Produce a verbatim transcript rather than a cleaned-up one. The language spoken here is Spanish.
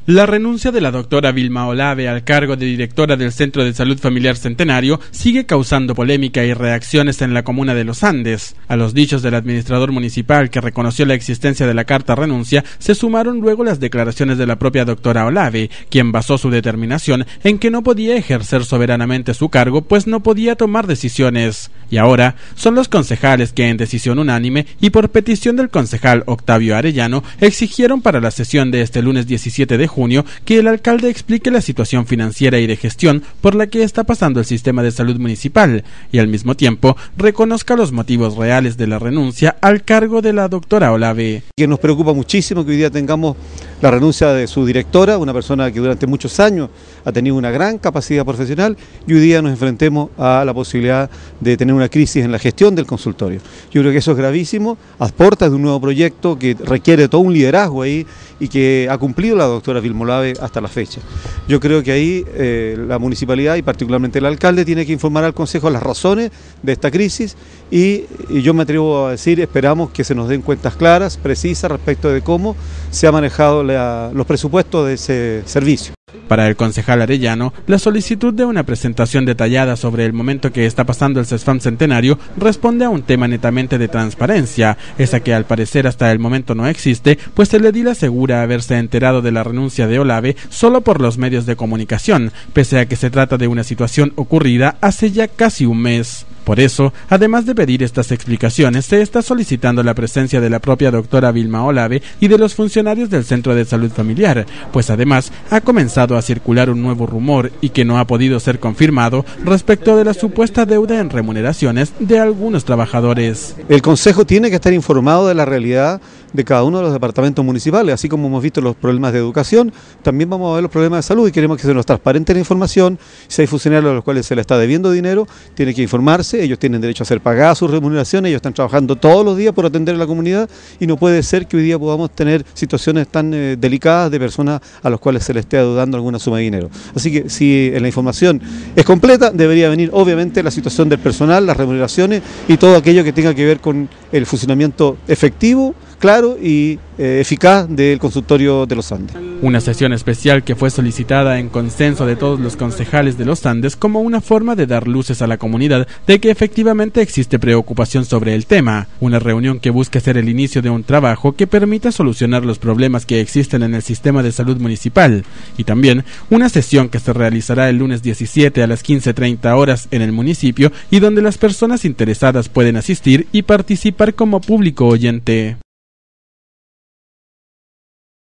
La renuncia de la doctora Vilma Olave al cargo de directora del Centro de Salud Familiar Centenario sigue causando polémica y reacciones en la comuna de Los Andes. A los dichos del administrador municipal, que reconoció la existencia de la carta renuncia, se sumaron luego las declaraciones de la propia doctora Olave, quien basó su determinación en que no podía ejercer soberanamente su cargo, pues no podía tomar decisiones. Y ahora son los concejales que, en decisión unánime y por petición del concejal Octavio Arellano, exigieron para la sesión de este lunes diecisiete de junio que el alcalde explique la situación financiera y de gestión por la que está pasando el sistema de salud municipal y al mismo tiempo reconozca los motivos reales de la renuncia al cargo de la doctora Olave. Que nos preocupa muchísimo que hoy día tengamos la renuncia de su directora, una persona que durante muchos años ha tenido una gran capacidad profesional, y hoy día nos enfrentemos a la posibilidad de tener una crisis en la gestión del consultorio. Yo creo que eso es gravísimo, a puertas de un nuevo proyecto que requiere todo un liderazgo ahí y que ha cumplido la doctora Vilma Olave hasta la fecha. Yo creo que ahí eh, la municipalidad y particularmente el alcalde tiene que informar al Consejo las razones de esta crisis y, y yo me atrevo a decir, esperamos que se nos den cuentas claras, precisas respecto de cómo se ha manejado la, los presupuestos de ese servicio. Para el concejal Arellano, la solicitud de una presentación detallada sobre el momento que está pasando el CESFAM Centenario responde a un tema netamente de transparencia, esa que al parecer hasta el momento no existe, pues el edil asegura haberse enterado de la renuncia de Olave solo por los medios de comunicación, pese a que se trata de una situación ocurrida hace ya casi un mes. Por eso, además de pedir estas explicaciones, se está solicitando la presencia de la propia doctora Vilma Olave y de los funcionarios del Centro de Salud Familiar, pues además ha comenzado a circular un nuevo rumor y que no ha podido ser confirmado respecto de la supuesta deuda en remuneraciones de algunos trabajadores. El Consejo tiene que estar informado de la realidad de cada uno de los departamentos municipales, así como hemos visto los problemas de educación, también vamos a ver los problemas de salud y queremos que se nos transparente la información. Si hay funcionarios a los cuales se les está debiendo dinero, tiene que informarse, ellos tienen derecho a ser pagadas sus remuneraciones, ellos están trabajando todos los días por atender a la comunidad y no puede ser que hoy día podamos tener situaciones tan eh, delicadas de personas a las cuales se les esté dando alguna suma de dinero. Así que si la información es completa, debería venir obviamente la situación del personal, las remuneraciones y todo aquello que tenga que ver con el funcionamiento efectivo, claro y eh, eficaz del consultorio de Los Andes. Una sesión especial que fue solicitada en consenso de todos los concejales de Los Andes como una forma de dar luces a la comunidad de que efectivamente existe preocupación sobre el tema. Una reunión que busca ser el inicio de un trabajo que permita solucionar los problemas que existen en el sistema de salud municipal. Y también una sesión que se realizará el lunes diecisiete a las quince treinta horas en el municipio y donde las personas interesadas pueden asistir y participar como público oyente.